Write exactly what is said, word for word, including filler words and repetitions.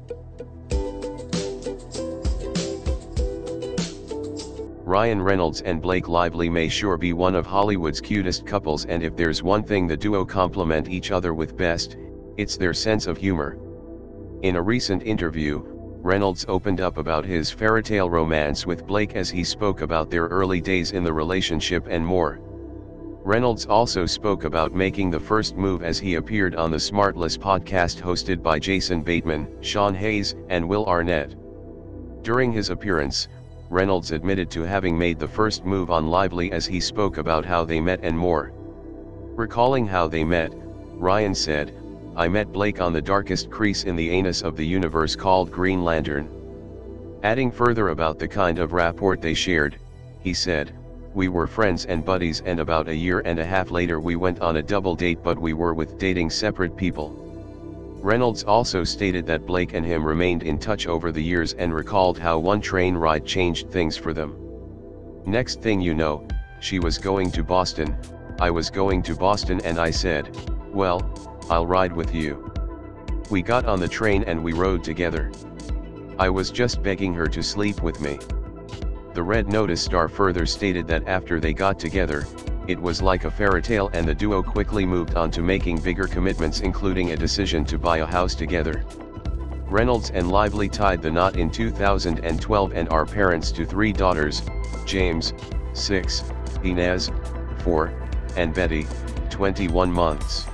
Ryan Reynolds and Blake Lively may sure be one of Hollywood's cutest couples, and if there's one thing the duo complement each other with best, it's their sense of humor. In a recent interview, Reynolds opened up about his fairytale romance with Blake as he spoke about their early days in the relationship and more. Reynolds also spoke about making the first move as he appeared on the Smartless podcast hosted by Jason Bateman, Sean Hayes, and Will Arnett. During his appearance, Reynolds admitted to having made the first move on Lively as he spoke about how they met and more. Recalling how they met, Ryan said, "I met Blake on the darkest crease in the anus of the universe called Green Lantern." Adding further about the kind of rapport they shared, he said, "We were friends and buddies, and about a year and a half later we went on a double date, but we were with dating separate people." Reynolds also stated that Blake and him remained in touch over the years and recalled how one train ride changed things for them. "Next thing you know, she was going to Boston, I was going to Boston, and I said, well, I'll ride with you. We got on the train and we rode together. I was just begging her to sleep with me." The Red Notice star further stated that after they got together, it was like a fairy tale, and the duo quickly moved on to making bigger commitments, including a decision to buy a house together. Reynolds and Lively tied the knot in two thousand twelve and are parents to three daughters, James, six, Inez, four, and Betty, twenty-one months.